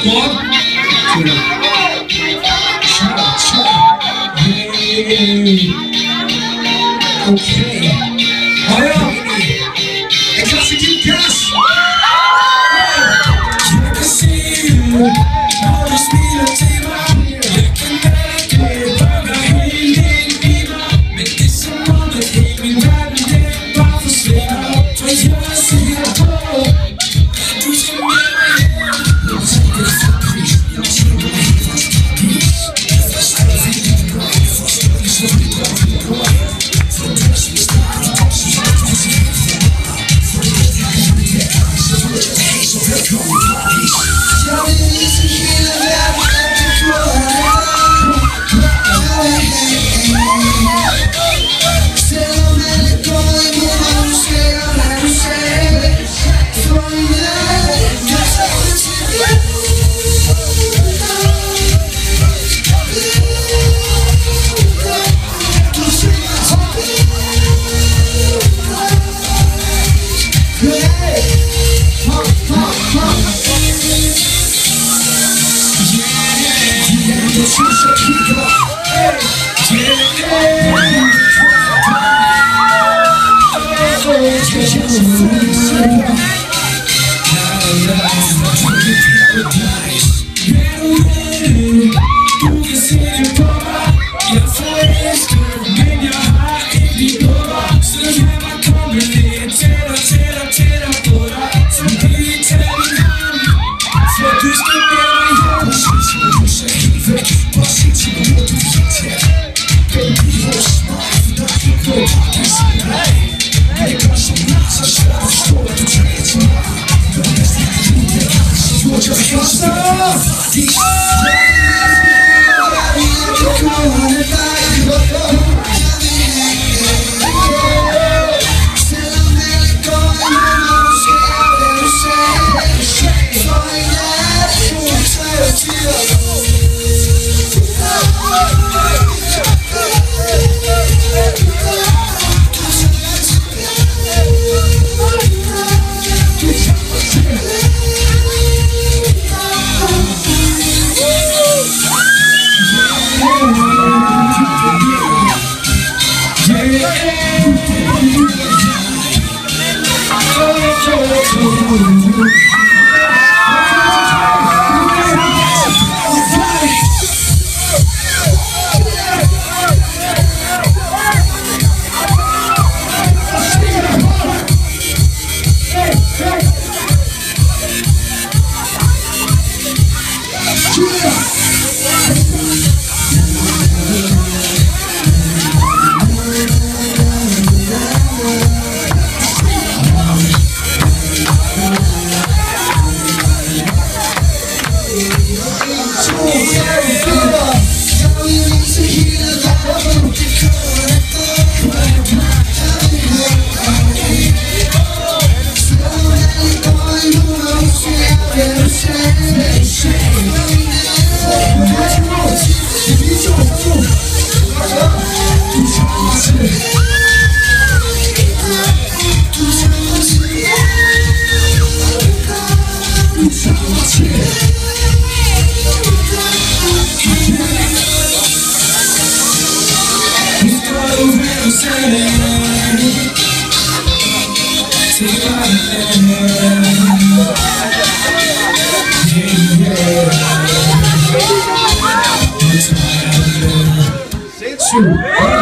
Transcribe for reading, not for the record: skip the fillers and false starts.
Squad. Okay. Højre. Er klar til dit gas? Jeg kan se det, når du smiler til mig. Jeg kan mærke det, bøger helt ind i mig. Men det er som om, at hele min verden, den bare forsvinder. For jeg er sikker på, at du skal med mig hjem. Jeg tænker det for pris, jeg tænker det helt for pris. Jeg forstår det fint, jeg forstår det så vidt, jeg vil gå. For det er som snart, det er som snart, det er som Two.